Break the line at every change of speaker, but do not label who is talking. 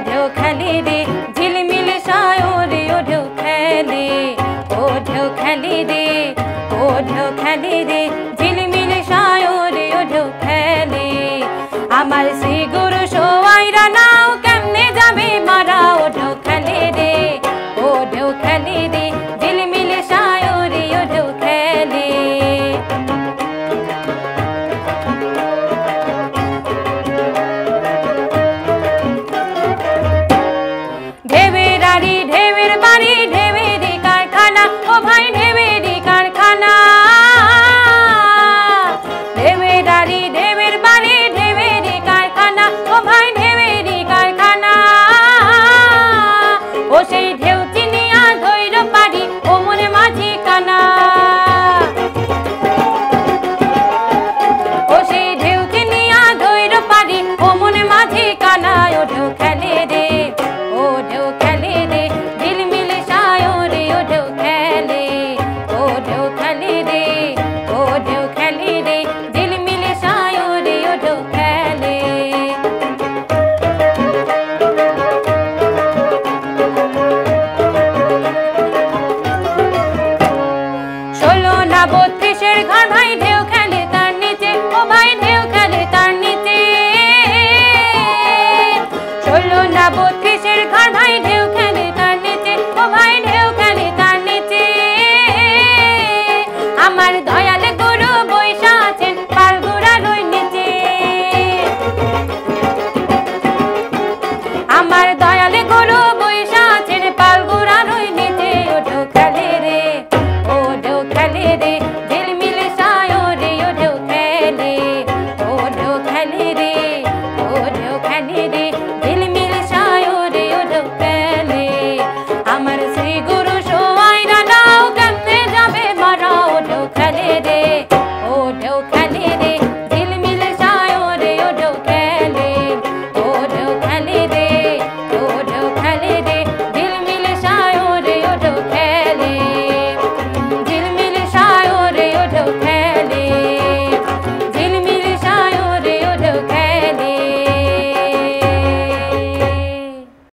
ঢেউ খেলে রে ঝিলমিল সায়রে ও ঢেউ খেলে, ও ঢেউ খেলে রে, ও ঢেউ খেলে রে ঝিলমিল সায়রে ও ঢেউ খেলে। আমার শ্রী গুরু সোয়াইরা নাও কেমনে যাবে মারা, ও ঢেউ খেলে রে, ও ঢেউ খেলে রে ঝিলমিল সায়রে ও ঢেউ খেলে। ঢেউয়ের আড়ি ঢেউয়ের বাড়ি ঢেউয়েরই কারখানা, ও ভাই ঢেউয়েরই কারখানা। ঢেউয়ের আড়ি ঢেউয়ের বাড়ি ঢেউয়েরই কারখানা, ও ভাই ঢেউয়েরই কারখানা। ও সেই ঢেউ চিনিয়া ধৈর্য পারি ও মনে মাঝি কানা, ও সেই ঢেউ চিনিয়া ধৈর্য পারি ও মনে মাঝি কানা। ও ঢেউ খেলে রে, ও ঢেউ খেলে রে ঝিলমিল সায়রে ও ঢেউ খেলে, ও ঢেউ খেলে রে, ও ঢেউ খেলে রে ঝিলমিল সায়রে ও ঢেউ খেলে। ষোলো না 32-এর ঘর ভাই ঢেউ খেলে তার নিচে, ও ভাই ঢেউ খেলে তার নিচে। ষোলো না 32-এর ঘর ভাই ঢেউ খেলে তার নিচে, ও ভাই ঢেউ খেলে তার নিচে। আমার দয়াল গুরু বৈশা আছেন পালগুড়ার ওই নিচে, আমার